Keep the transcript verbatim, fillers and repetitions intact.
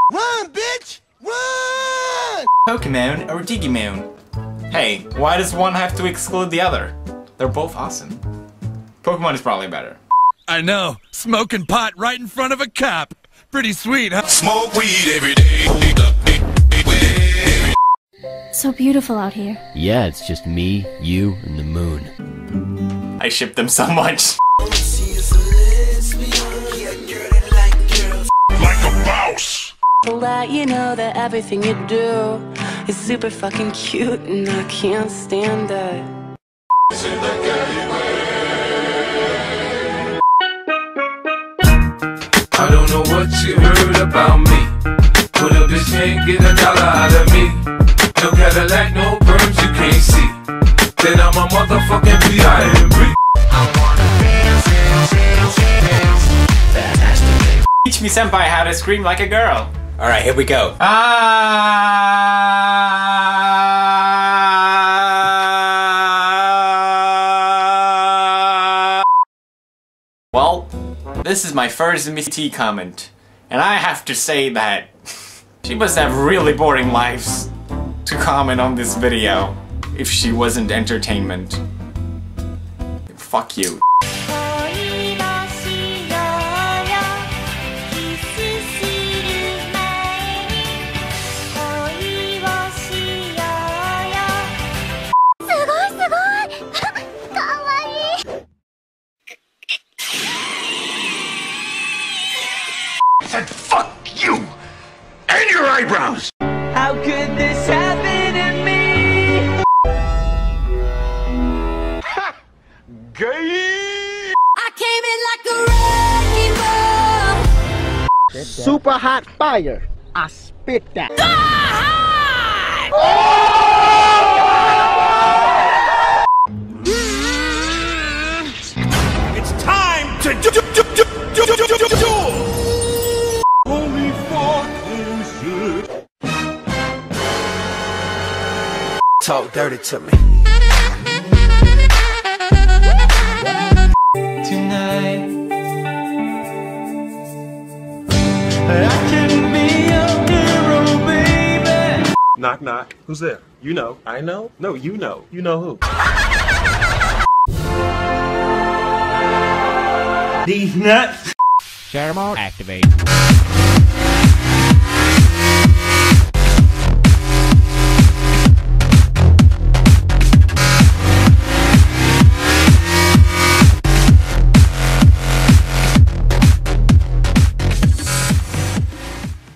Run, bitch! Run! Pokemon or Digimon? Hey, why does one have to exclude the other? They're both awesome. Pokemon is probably better. I know. Smoking pot right in front of a cop. Pretty sweet, huh? Smoke weed every day. So beautiful out here. Yeah, it's just me, you, and the moon. I ship them so much. Like a mouse. I'll let you know that everything you do is super fucking cute and I can't stand it. I don't know what you heard about me, but a bitch can't get a dollar out of me. No Cadillac, no perms you can't see. Then I'm a motherfucking B I M B. I wanna dance, dance, dance, dance. Fantastic. Teach me, senpai, how to scream like a girl. Alright, here we go. Ah. Well, this is my first M E T comment, and I have to say that she must have really boring lives to comment on this video if she wasn't entertainment. Fuck you. I said fuck you and your eyebrows. How could this happen to me? Ha! Gay! I came in like a wrecking ball. Super hot fire. I spit that. It's time to do do do do do do do do do. Holy fucking shit. Talk dirty to me. Tonight I can be your hero, baby. Knock knock. Who's there? You know. I know? No, you know. You know who? These nuts. Share 'em all. Activate.